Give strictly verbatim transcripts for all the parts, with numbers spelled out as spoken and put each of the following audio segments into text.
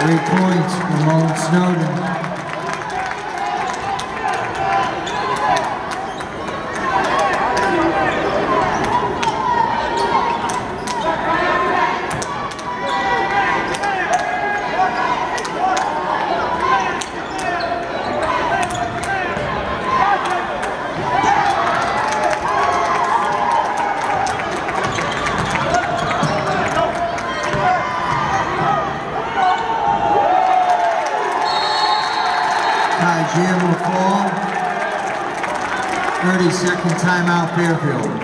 Three points, Ramone Snowden. Tahjere McCall, thirty second timeout, Fairfield.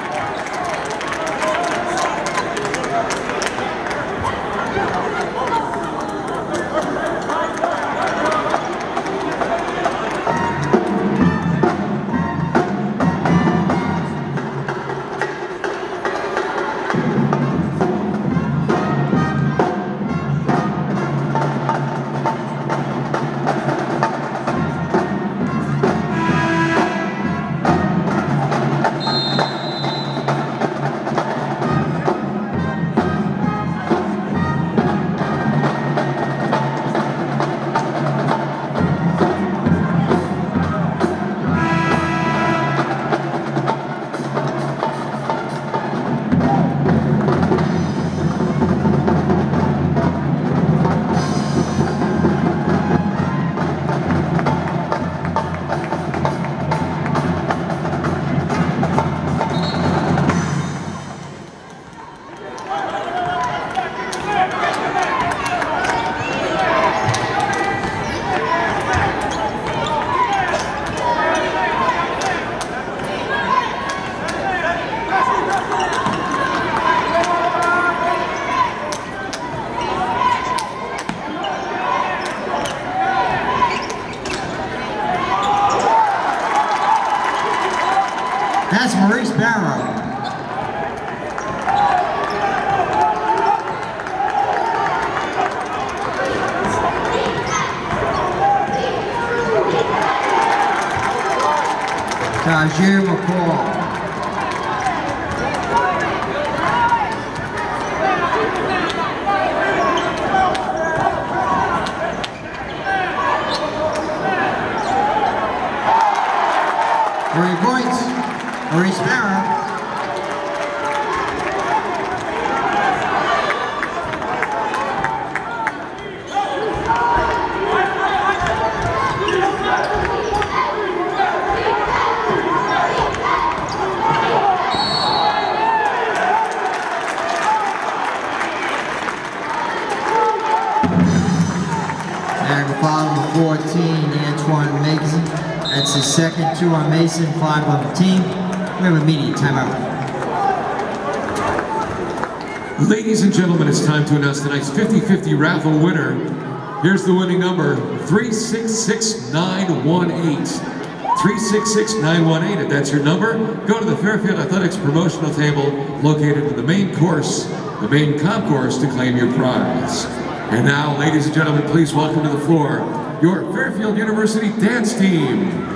That's Maurice Barrow. Tahjere McCall. Three points, Maurice Barrow. Niagara following fourteen, Antoine Mason. That's his second, two on Mason, five on the team. We have a immediate timeout. Ladies and gentlemen, it's time to announce tonight's fifty fifty raffle winner. Here's the winning number, three six six nine one eight. three six six nine one eight, if that's your number, go to the Fairfield Athletics promotional table located in the main course, the main concourse, to claim your prize. And now, ladies and gentlemen, please welcome to the floor your Fairfield University Dance Team.